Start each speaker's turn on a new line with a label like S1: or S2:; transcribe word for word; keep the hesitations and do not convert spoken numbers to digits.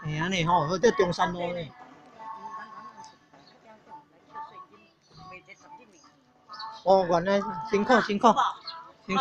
S1: 哎呀，你好，这中山路呢。哦，原来辛苦辛苦。